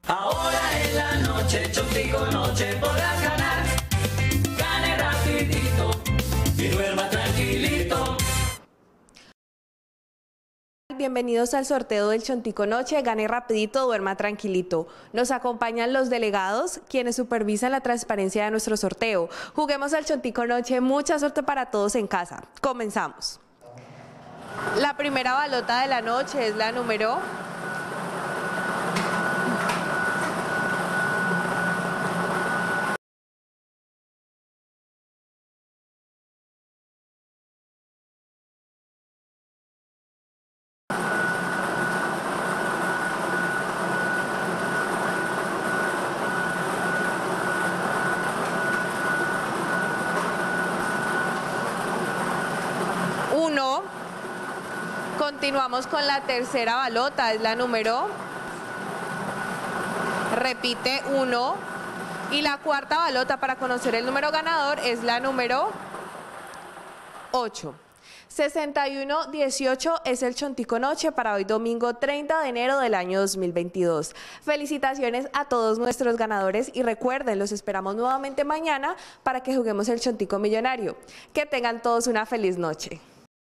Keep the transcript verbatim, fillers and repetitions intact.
Ahora en la noche, Chontico Noche podrás ganar. Gane rapidito y duerma tranquilito. Bienvenidos al sorteo del Chontico Noche, gane rapidito, duerma tranquilito. Nos acompañan los delegados, quienes supervisan la transparencia de nuestro sorteo. Juguemos al Chontico Noche, mucha suerte para todos en casa. Comenzamos. La primera balota de la noche es la número uno. Continuamos con la tercera balota, es la número, repite uno. Y la cuarta balota para conocer el número ganador es la número ocho. sesenta y uno dieciocho es el Chontico Noche para hoy domingo treinta de enero del año dos mil veintidós. Felicitaciones a todos nuestros ganadores y recuerden, los esperamos nuevamente mañana para que juguemos el Chontico Millonario. Que tengan todos una feliz noche.